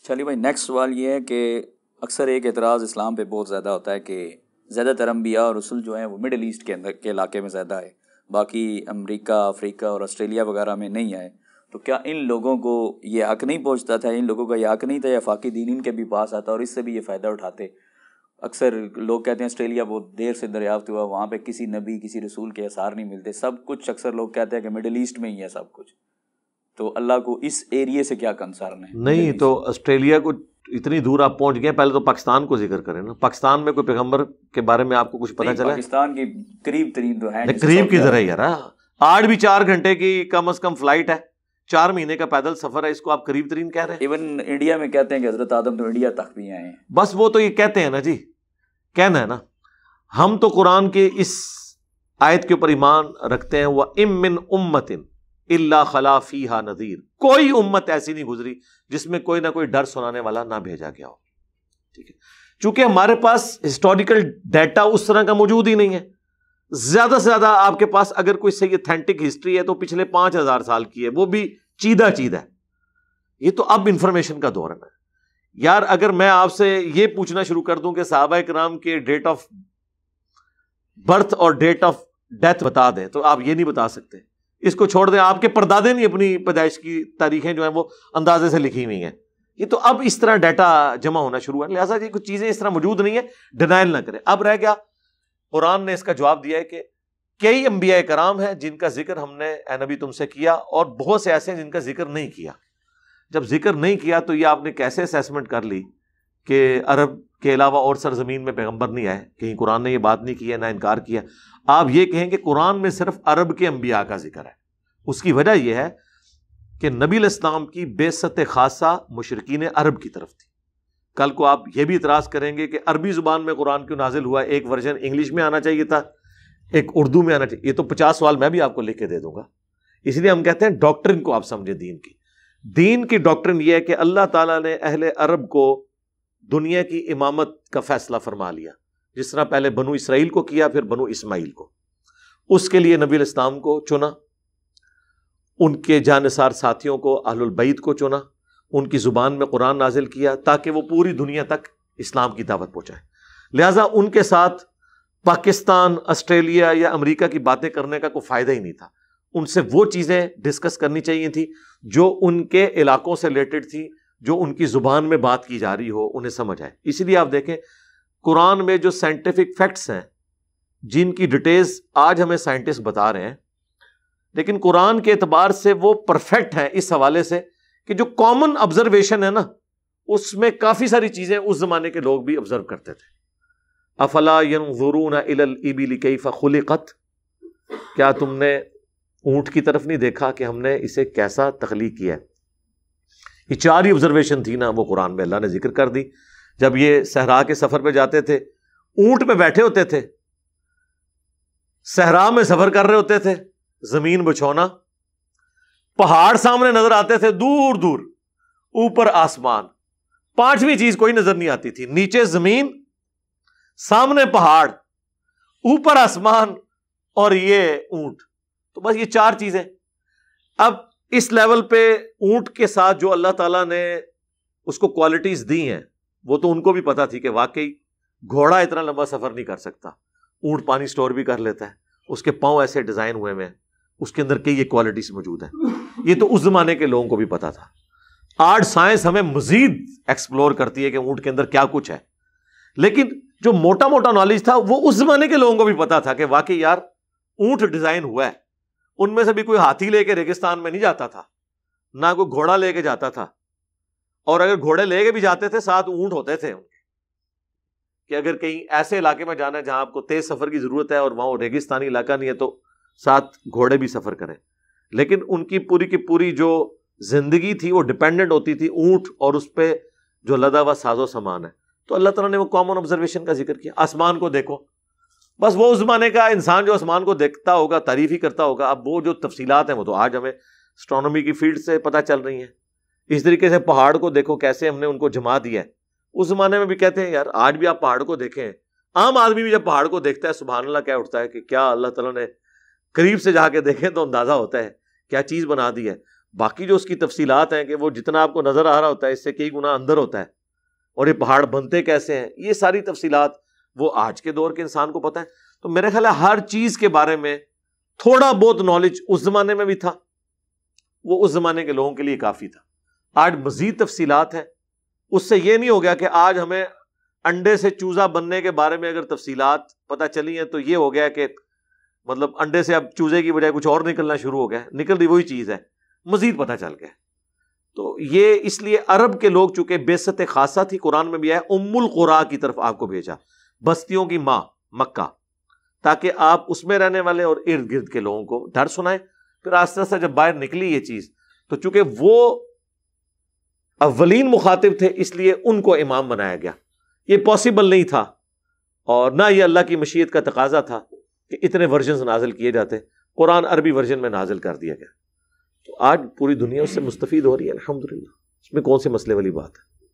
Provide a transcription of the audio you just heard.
چلیے بھائی، نیکسٹ سوال یہ ہے کہ اکثر ایک اعتراض اسلام پہ بہت زیادہ ہوتا ہے کہ زیادہ تر انبیاء اور رسول جو ہیں وہ مڈل ایسٹ کے اندر کے علاقے میں زیادہ ہے، باقی امریکہ، افریقہ اور آسٹریلیا وغیرہ میں نہیں آئے. تو کیا ان لوگوں کو یہ حق نہیں پہنچتا تھا، ان لوگوں کا یہ حق نہیں تھا، یا فاقی دین ان کے بھی پاس آتا اور اس سے بھی یہ فائدہ اٹھاتے؟ اکثر لوگ کہتے ہیں آسٹریلیا بہت دیر سے دریافت ہوا، وہاں پہ کسی نبی کسی رسول کے آثار نہیں ملتے، سب کچھ اکثر لوگ کہتے ہیں کہ مڈل ایسٹ میں ہی ہے سب کچھ. تو اللہ کو اس ایریے سے کیا کنسرن ہے؟ نہیں تو آسٹریلیا کو اتنی دور آپ پہنچ گئے، پہلے تو پاکستان کو ذکر کریں نا. پاکستان میں کوئی پیغمبر کے بارے میں آپ کو کچھ پتہ چلا؟ پاکستان کی قریب ترین تو ہے، قریب کی ذرا یار، آج بھی 4 گھنٹے کی کم از کم فلائٹ ہے، 4 مہینے کا پیدل سفر ہے، اس کو آپ قریب ترین کہہ رہے ہیں؟ ایون انڈیا میں کہتے ہیں کہ حضرت آدم تو انڈیا تک بھی آئے ہیں. بس وہ تو یہ کہتے ہیں نا جی، کہنا ہے نا. ہم تو قرآن کے اس آیت کے اوپر ایمان رکھتے ہیں، وَإِن مِّن أُمَّةٍ إِلَّا خَلَا فِيهَا نَذِيرٌ. کوئی امت ایسی نہیں گزری جس میں کوئی نہ کوئی ڈر سنانے والا نہ بھیجا گیا ہو. ٹھیک ہے، چونکہ ہمارے پاس ہسٹوریکل ڈیٹا اس طرح کا موجود ہی نہیں ہے. زیادہ سے زیادہ آپ کے پاس اگر کوئی صحیح اتھینٹک ہسٹری ہے تو پچھلے 5000 سال کی ہے، وہ بھی چیدہ ہے. یہ تو اب انفارمیشن کا دور ہے یار. اگر میں آپ سے یہ پوچھنا شروع کر دوں کہ صحابہ کرام کے ڈیٹ آف برتھ اور ڈیٹ آف ڈیتھ بتا دیں تو آپ یہ نہیں بتا سکتے. اس کو چھوڑ دیں، آپ کے پردادے نہیں اپنی پیدائش کی تاریخیں جو ہیں وہ اندازے سے لکھی ہوئی ہیں. یہ تو اب اس طرح ڈیٹا جمع ہونا شروع ہے، لہٰذا یہ کچھ چیزیں اس طرح موجود نہیں ہے، ڈینائل نہ کریں. اب رہ گیا، قرآن نے اس کا جواب دیا ہے کہ کئی انبیاء کرام ہیں جن کا ذکر ہم نے اے نبی تم سے کیا، اور بہت سے ایسے ہیں جن کا ذکر نہیں کیا. جب ذکر نہیں کیا تو یہ آپ نے کیسے اسیسمنٹ کر لی کہ عرب کے علاوہ اور سرزمین میں پیغمبر نہیں آئے؟ کہیں قرآن نے یہ بات نہیں کی ہے، نہ انکار کیا. آپ یہ کہیں کہ قرآن میں صرف عرب کے انبیاء کا ذکر ہے. اس کی وجہ یہ ہے کہ نبی علیہ السلام کی بعثت خاصہ مشرکین عرب کی طرف تھی. کل کو آپ یہ بھی اعتراض کریں گے کہ عربی زبان میں قرآن کیوں نازل ہوا، ایک ورژن انگلش میں آنا چاہیے تھا، ایک اردو میں آنا چاہیے. یہ تو 50 سوال میں بھی آپ کو لکھ کے دے دوں گا. اس لیے ہم کہتے ہیں ڈاکٹرن کو آپ سمجھیں. دین کی ڈاکٹرن یہ ہے کہ اللہ تعالیٰ نے اہل عرب کو دنیا کی امامت کا فیصلہ فرما لیا، جس طرح پہلے بنو اسرائیل کو کیا، پھر بنو اسماعیل کو. اس کے لیے نبی علیہ السلام کو چنا، ان کے جانثار ساتھیوں کو، اہل البیت کو چنا، ان کی زبان میں قرآن نازل کیا تاکہ وہ پوری دنیا تک اسلام کی دعوت پہنچائے. لہٰذا ان کے ساتھ پاکستان، آسٹریلیا یا امریکہ کی باتیں کرنے کا کوئی فائدہ ہی نہیں تھا. ان سے وہ چیزیں ڈسکس کرنی چاہیے تھی جو ان کے علاقوں سے ریلیٹڈ تھی، جو ان کی زبان میں بات کی جا رہی ہو، انہیں سمجھ آئے. اسی لیے آپ دیکھیں قرآن میں جو سائنٹیفک فیکٹس ہیں، جن کی ڈیٹیلز آج ہمیں سائنٹسٹ بتا رہے ہیں، لیکن قرآن کے اعتبار سے وہ پرفیکٹ ہیں اس حوالے سے کہ جو کامن آبزرویشن ہے نا، اس میں کافی ساری چیزیں اس زمانے کے لوگ بھی آبزرو کرتے تھے. افلا ينظرون الى الابل كيف خلقت، کیا تم نے اونٹ کی طرف نہیں دیکھا کہ ہم نے اسے کیسا تخلیق کیا ہے؟ یہ 4 ہی آبزرویشن تھی نا، وہ قرآن میں اللہ نے ذکر کر دی. جب یہ صحرا کے سفر پہ جاتے تھے، اونٹ پہ بیٹھے ہوتے تھے، صحرا میں سفر کر رہے ہوتے تھے، زمین بچھونا، پہاڑ سامنے نظر آتے تھے دور دور، اوپر آسمان، 5ویں چیز کوئی نظر نہیں آتی تھی. نیچے زمین، سامنے پہاڑ، اوپر آسمان، اور یہ اونٹ. تو بس یہ 4 چیزیں. اب اس لیول پہ اونٹ کے ساتھ جو اللہ تعالیٰ نے اس کو کوالٹیز دی ہیں، وہ تو ان کو بھی پتا تھی کہ واقعی گھوڑا اتنا لمبا سفر نہیں کر سکتا، اونٹ پانی سٹور بھی کر لیتا ہے، اس کے پاؤں ایسے ڈیزائن ہوئے ہیں، اس کے اندر کئی کوالٹیز موجود ہیں. یہ تو اس زمانے کے لوگوں کو بھی پتا تھا. آج سائنس ہمیں مزید ایکسپلور کرتی ہے کہ اونٹ کے اندر کیا کچھ ہے، لیکن جو موٹا موٹا نالج تھا وہ اس زمانے کے لوگوں کو بھی پتا تھا کہ واقعی یار اونٹ ڈیزائن ہوا ہے. ان میں سے بھی کوئی ہاتھی لے کے ریگستان میں نہیں جاتا تھا، نہ کوئی گھوڑا لے کے جاتا تھا، اور اگر گھوڑے لے کے بھی جاتے تھے ساتھ اونٹ ہوتے تھے ان کے، کہ اگر کہیں ایسے علاقے میں جانا ہے جہاں آپ کو تیز سفر کی ضرورت ہے اور وہاں ریگستانی علاقہ نہیں ہے تو ساتھ گھوڑے بھی سفر کریں. لیکن ان کی پوری کی پوری جو زندگی تھی وہ ڈپینڈنٹ ہوتی تھی اونٹ اور اس پہ جو لدا ہوا ساز و سامان ہے. تو اللہ تعالیٰ نے وہ کامن آبزرویشن کا ذکر کیا. آسمان کو دیکھو، بس وہ اس زمانے کا انسان جو آسمان کو دیکھتا ہوگا تعریف ہی کرتا ہوگا. اب وہ جو تفصیلات ہیں وہ تو آج ہمیں اسٹرانومی کی فیلڈ سے پتہ چل رہی ہیں. اس طریقے سے پہاڑ کو دیکھو کیسے ہم نے ان کو جما دیا ہے. اس زمانے میں بھی کہتے ہیں یار آج بھی آپ پہاڑ کو دیکھیں، عام آدمی بھی جب پہاڑ کو دیکھتا ہے سبحان اللہ کیا اٹھتا ہے کہ کیا اللہ تعالیٰ نے قریب سے جا کے دیکھیں تو اندازہ ہوتا ہے کیا چیز بنا دی ہے. باقی جو اس کی تفصیلات ہیں کہ وہ جتنا آپ کو نظر آ رہا ہوتا ہے اس سے کئی گنا اندر ہوتا ہے، اور یہ پہاڑ بنتے کیسے ہیں، یہ ساری تفصیلات وہ آج کے دور کے انسان کو پتہ ہے. تو میرے خیال ہے ہر چیز کے بارے میں تھوڑا بہت نالج اس زمانے میں بھی تھا، وہ اس زمانے کے لوگوں کے لیے کافی تھا. آج مزید تفصیلات ہیں. اس سے یہ نہیں ہو گیا کہ آج ہمیں انڈے سے چوزا بننے کے بارے میں اگر تفصیلات پتہ چلی ہیں تو یہ ہو گیا کہ مطلب انڈے سے اب چوزے کی بجائے کچھ اور نکلنا شروع ہو گیا، نکل رہی وہی چیز ہے، مزید پتہ چل گیا. تو یہ اس لیے عرب کے لوگ چونکہ بعثت خاصہ تھی، قرآن میں بھی آیا ام القرا کی طرف آپ کو بھیجا، بستیوں کی ماں مکہ، تاکہ آپ اس میں رہنے والے اور ارد گرد کے لوگوں کو ڈر سنائیں. پھر آہستہ آہستہ جب باہر نکلی یہ چیز تو چونکہ وہ اولین مخاطب تھے اس لیے ان کو امام بنایا گیا. یہ پاسبل نہیں تھا اور نہ یہ اللہ کی مشیت کا تقاضا تھا کہ اتنے ورژنز نازل کیے جاتے. قرآن عربی ورژن میں نازل کر دیا گیا. تو آج پوری دنیا اس سے مستفید ہو رہی ہے الحمدللہ. اس میں کون سے مسئلے والی بات ہے؟